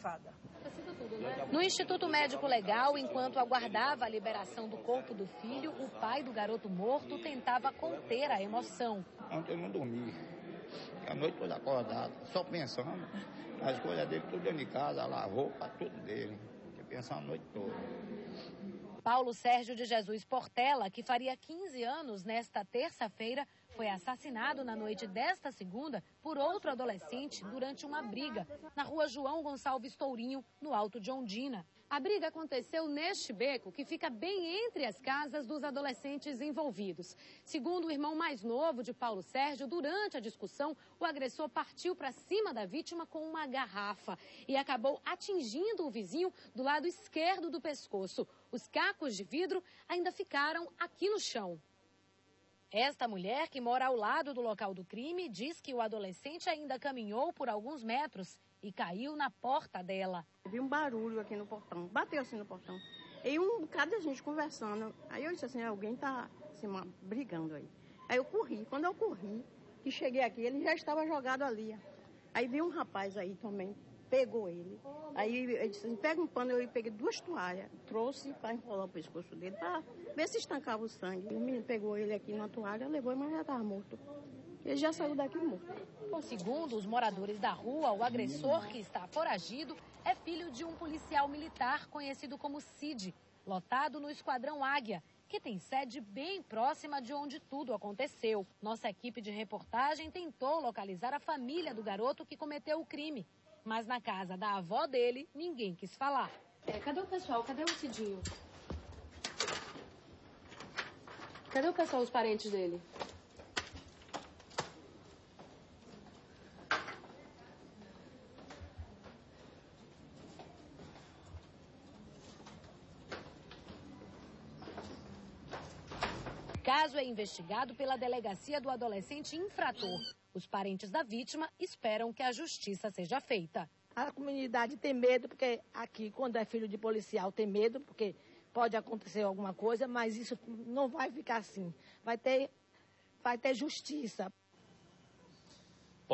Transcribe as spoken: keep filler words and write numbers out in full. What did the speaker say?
fotografada. No Instituto Médico Legal, enquanto aguardava a liberação do corpo do filho, o pai do garoto morto tentava conter a emoção. Ontem eu não dormi, a noite toda acordada, só pensando nas coisas dele, tudo dentro de casa, a roupa, tudo dele. Fiquei pensando a noite toda. Paulo Sérgio de Jesus Portela, que faria quinze anos nesta terça-feira, foi assassinado na noite desta segunda por outro adolescente durante uma briga na rua João Gonçalves Tourinho, no Alto de Ondina. A briga aconteceu neste beco, que fica bem entre as casas dos adolescentes envolvidos. Segundo o irmão mais novo de Paulo Sérgio, durante a discussão, o agressor partiu para cima da vítima com uma garrafa e acabou atingindo o vizinho do lado esquerdo do pescoço. Os cacos de vidro ainda ficaram aqui no chão. Esta mulher, que mora ao lado do local do crime, diz que o adolescente ainda caminhou por alguns metros e caiu na porta dela. Vi um barulho aqui no portão, bateu assim no portão. E um bocado de gente conversando. Aí eu disse assim, alguém tá assim, brigando aí. Aí eu corri. Quando eu corri, que cheguei aqui, ele já estava jogado ali. Aí vi um rapaz aí também, pegou ele. Aí ele disse assim, pega um pano, eu peguei duas toalhas, trouxe para enrolar o pescoço dele, para ver se estancava o sangue. O menino pegou ele aqui na toalha, levou, mas já estava morto. Ele já saiu daqui morto. Segundo os moradores da rua, o agressor, que está foragido, é filho de um policial militar conhecido como Cid, lotado no Esquadrão Águia, que tem sede bem próxima de onde tudo aconteceu. Nossa equipe de reportagem tentou localizar a família do garoto que cometeu o crime, mas na casa da avó dele, ninguém quis falar. É, cadê o pessoal? Cadê o Cidinho? Cadê o pessoal, os parentes dele? O caso é investigado pela Delegacia do Adolescente Infrator. Os parentes da vítima esperam que a justiça seja feita. A comunidade tem medo, porque aqui, quando é filho de policial, tem medo, porque pode acontecer alguma coisa, mas isso não vai ficar assim. Vai ter, vai ter justiça.